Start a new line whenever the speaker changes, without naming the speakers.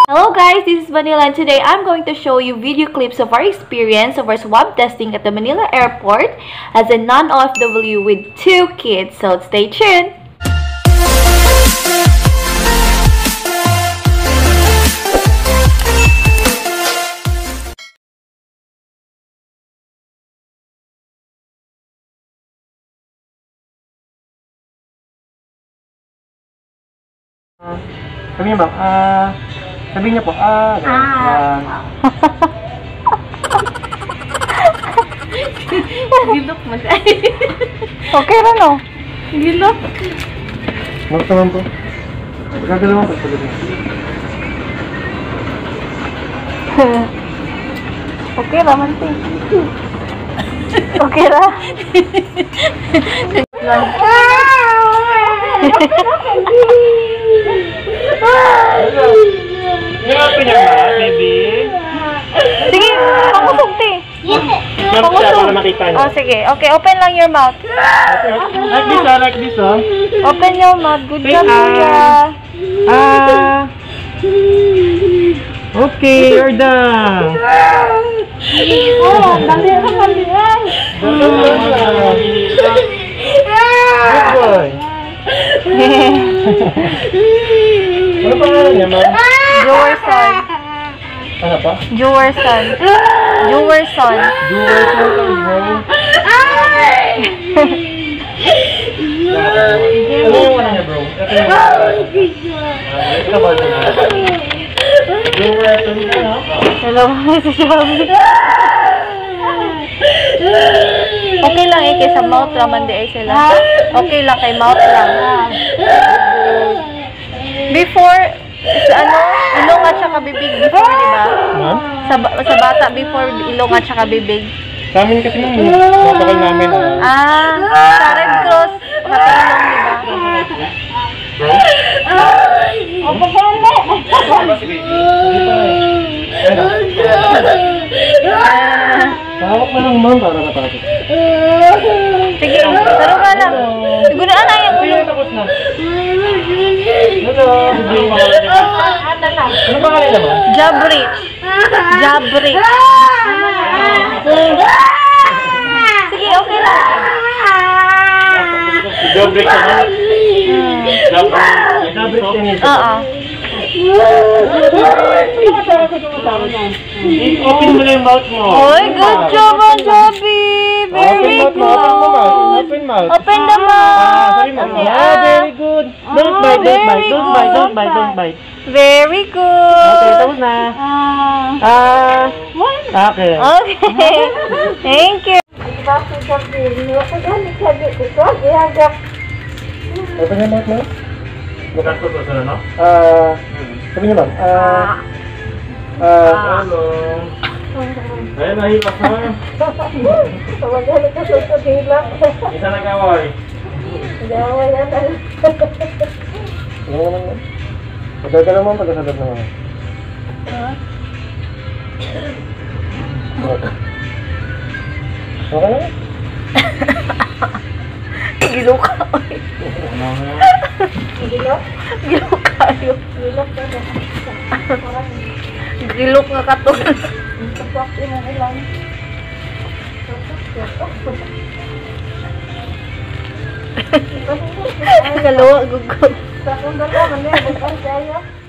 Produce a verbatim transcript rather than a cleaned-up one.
Hello guys, this is Vanilla and today I'm going to show you video clips of our experience of our swab testing at the Manila airport as a non-O F W with two kids. So stay tuned!
Uh, sabi niyo ba? Ah, uh, sabi niyo po. Ah, uh, ah.
Gilok mo tayo.
Okay na no?
Gilok.
Bakit naman po? Gagalawan po sa gabi.
Okay naman po. Okay ra.
Hirapin niya ba, baby?
Sige, pangusog ti.
Jump siya para makita niyo.
Oh, sige. Okay, open lang your mouth.
Like this, ah, like this, oh.
Open your mouth. Good job, kuya.
Ah. Okay, you're done.
Oh, dali ka kalian.
Good boy. Ano pangalan niya, ma'am?
Jowerson.
Ano pa?
Jowerson. Jowerson.
Jowerson, bro. Ano yung wala niya, bro? Ito yung wala niya. Ito ba ito na? Jowerson ka, no?
Hello, si Shabby. Okay lang eh, kaysa mouth naman di ay sila. Okay lang, kay mouth lang. Before, sa ano, ilong at saka bibig before, di ba?
Ma'am?
Sa, sa bata before, ilong at saka bibig.
Sa amin kasi nung protocol namin,
Ah, sa Red Cross, pati ilong, di ba? O, pagkala!
Tawag mo lang, ma'am, para matapos.
Sige, taro ka lang. Siguro na na yung ulo.
Tapos na. Hello. Ano pangalan niya, ma'am?
Jabrik. Jabrik. Sige, okay lang.
Jabrik ka na? Jabrik. Jabrik tennis.
Oo.
Open mo na yung mouth mo.
Oy, good job, Anjabi. Very
Open mouth mo. Open mouth.
Open the mouth.
Ah, sorry, ma'am. Ah, very good. Don't bite, don't bite, don't bite, don't bite, don't bite.
Very good.
Okay, tapos na. Ah, okay.
Okay. Thank you.
Open your mouth, ma'am. Ah, sabi niyo, ma'am. Ah, ah, hello. Ay, nahilak na. Isa nag-away.
Nag-away na tayo.
Ano naman, ma'am? Magagalaw, ma'am, pagkasagot na, ma'am. Okay na?
Gilo ka. Gilo? Gilo kayo. Gilo ka. Gilo ka katon. Tapos ina ilang. Galo, gugo. Sa kung dalawa man eh, bukan saya.